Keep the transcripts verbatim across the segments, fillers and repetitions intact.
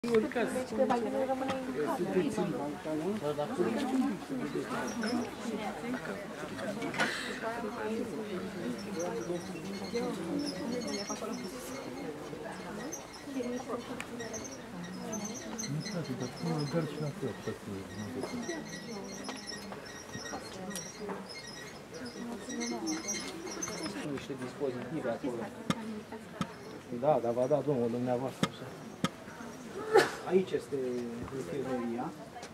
Niște dispozitive acolo. Da, dar v-a dat domnul dumneavoastră așa. Aici este infirmeria.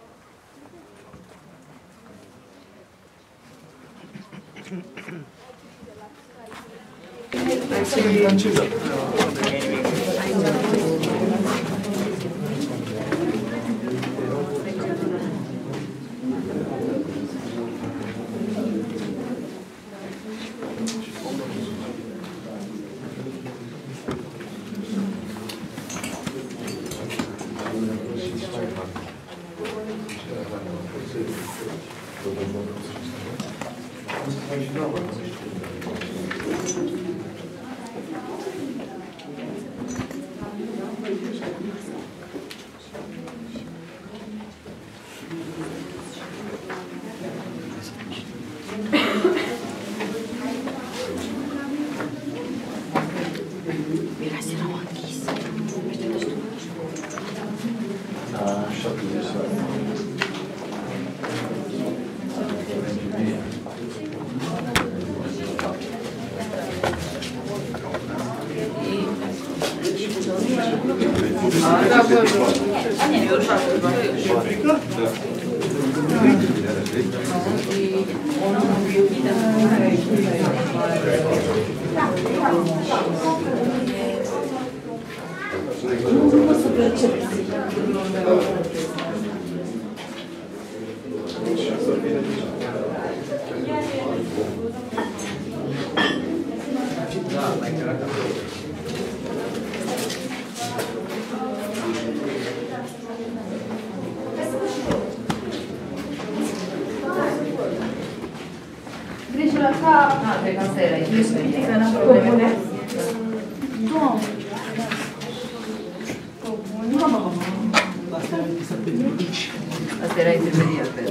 Asta era intermedia, cred.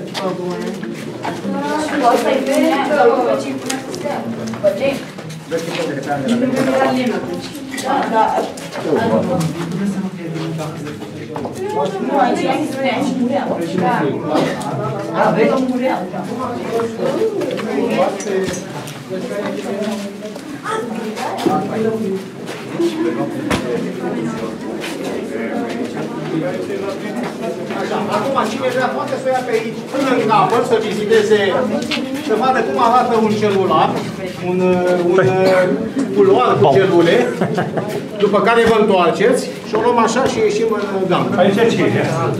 Asta e da, da. Nu, aici aici mureau. Da, vezi? Mureau. Așa, acum cine vrea poate să ia pe aici până în capăt, să viziteze, să vadă cum arată un celular, un, un culoar cu celule, după care vă întoarceți și o luăm așa și ieșim în gampă. Aici cine?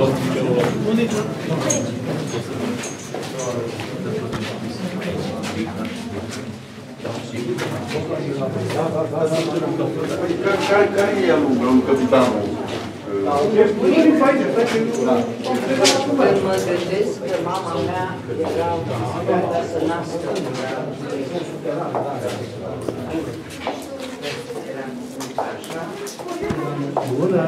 Care e el, capitanul? Mă gândesc că mama mea era gata să nască. Bună!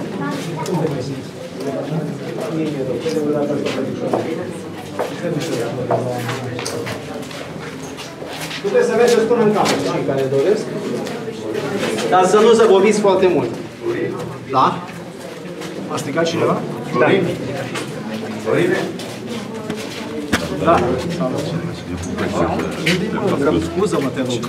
Puteți să mergeți până în capăt, cei care doresc. Dar să nu zăboviți foarte mult. Da? A strigat cineva? Da. Dorine? Da. Scuză-mă, te rog.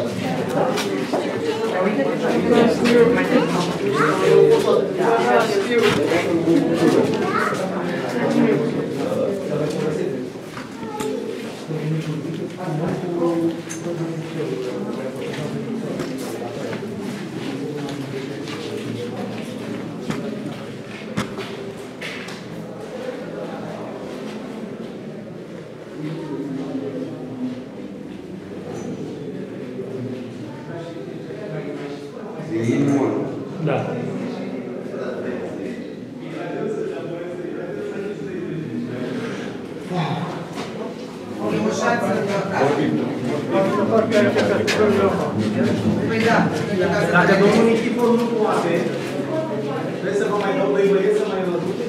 Știu Da. Dacă domnul Nichifor nu poate, trebuie să vă mai dau doi băieți să mai văzute?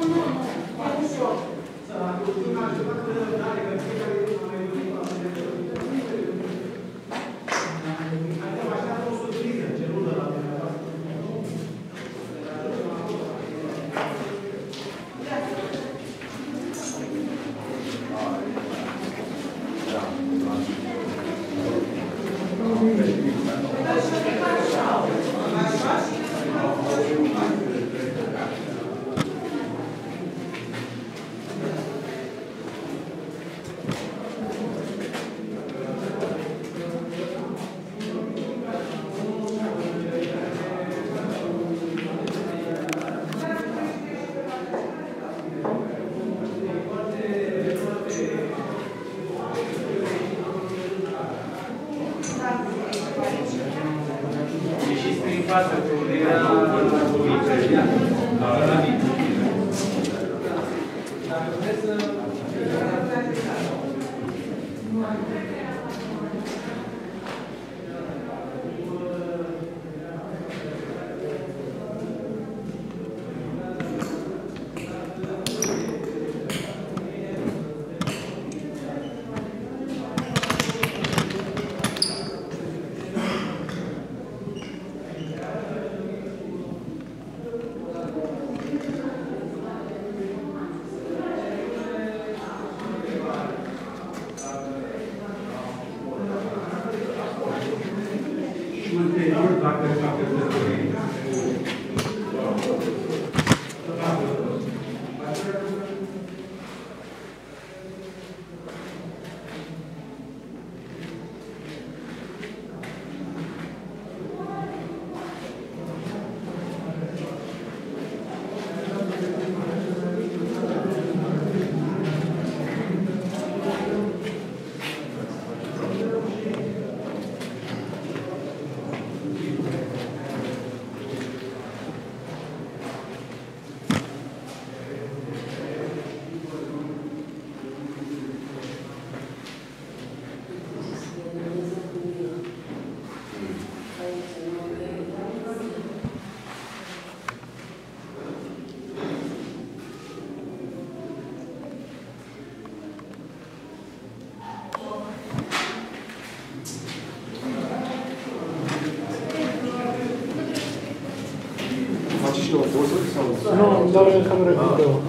Nu, îmi dau în cameră video.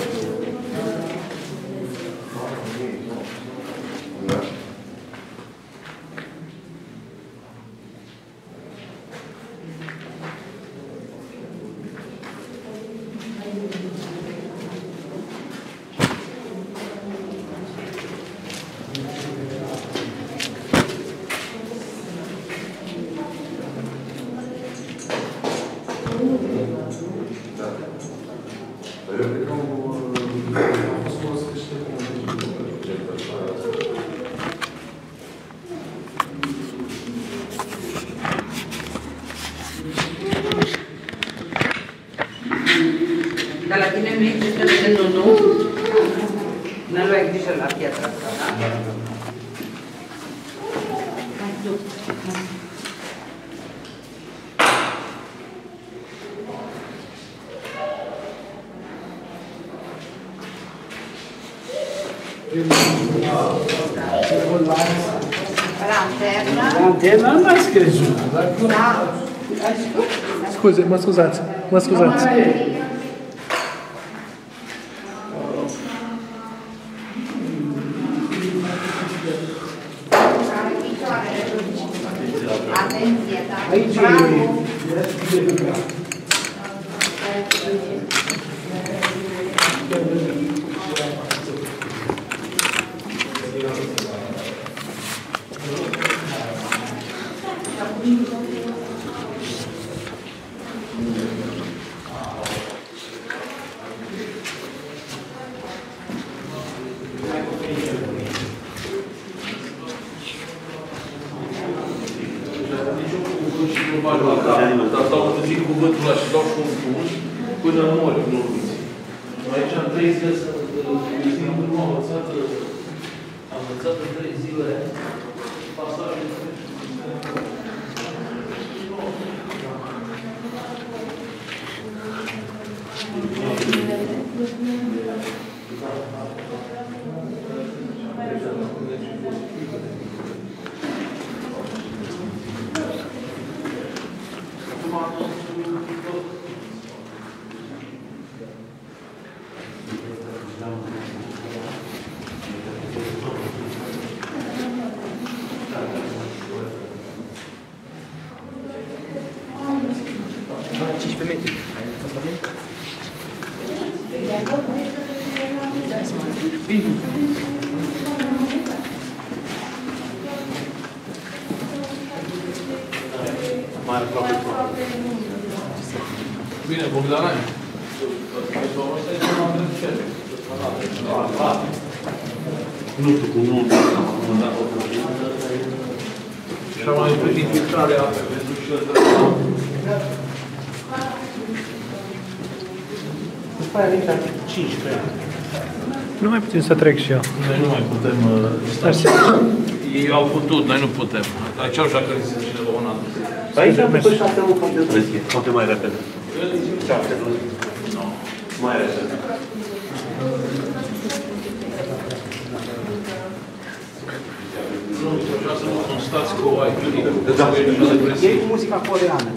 Dar la tine nu există semnul nu? Nu luai grijă la piatra asta, da? Hai, tu. Lanterna. Lanterna nu mai scris. Da. Scuze, mă scuzați. Mă scuzați. Atenție, da. Aici Bravo. e. Dar stau să zic cuvântul ăla și dau și un pun până mori, nu uiți. Aici în trei zile să zic, nu am învățat, am învățat în trei zile pasajul. Bine, Bogdanai. Nu știu cum nu. Și am mai primit filtrarea apei pentru filtrarea. După aia vine cincisprezece. Nu mai putem să trec și eu. Noi nu mai putem sta. Ei au putut, noi nu putem. Aici au și-a călăsit cineva un an. Aici am făcut șapte unu punct doi. Poate mai repede. șapte unu. Nu. Mai repede. Nu, așa să mă constați că o ai clinic. E cu muzica coreană.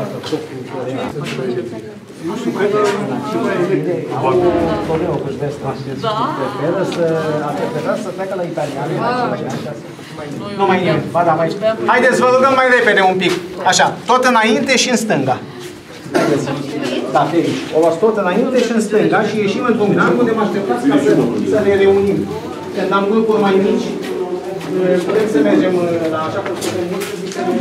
Nu știu că au coleu cu vestul preferă să a preferat să treacă la italiană. Nu mai nimic. Ba da, mai. Haideți, vă rugăm mai repede un pic. Așa, tot înainte și în stânga. Haideți. Da, pe aici. O luați tot înainte și în stânga și ieșim într-un gran unde mă așteptați ca să, să ne reunim. Când am grupuri mai mici, putem să mergem la așa cum spunem mulți, să ne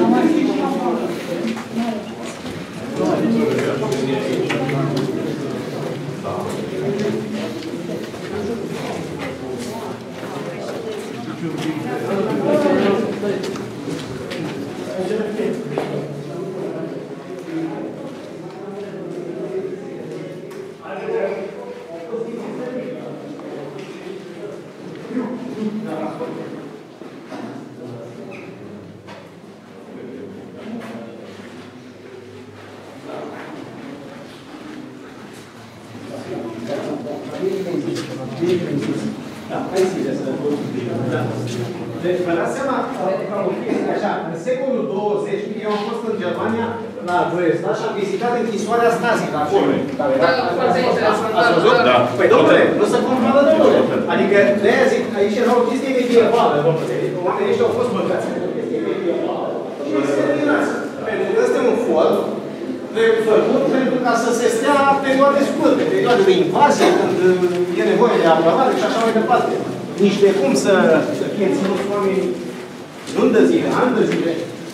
Deci, vă dați seama, ca o chestie așa, în secolul douăzeci, eu am fost în Germania, la Dresda, și am vizitat închisoarea Stasi, la acolo. Ați văzut? Da. Păi, domnule, nu se compară, domnule. Adică, de-aia zic, aici era o chestie medievală, domnule. Oamenii ăștia au fost băgați în o chestie medievală. Și exterminați. Pentru că ăsta e un fol făcut pentru ca să se stea perioade scurte, perioade de invazie, când e nevoie de apărare și așa mai departe. Nici de cum să, să fie ținuți oamenii luni de zile, ani de zile.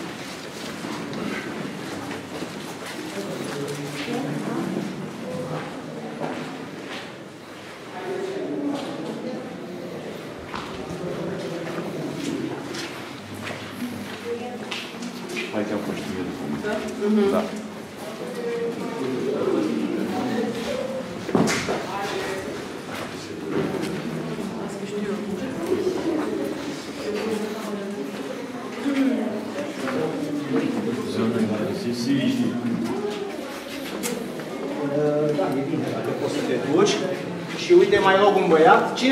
Aici am fost și eu. Da. Da, e bine, dacă poți să te duci. Și uite, mai rog un băiat. Cine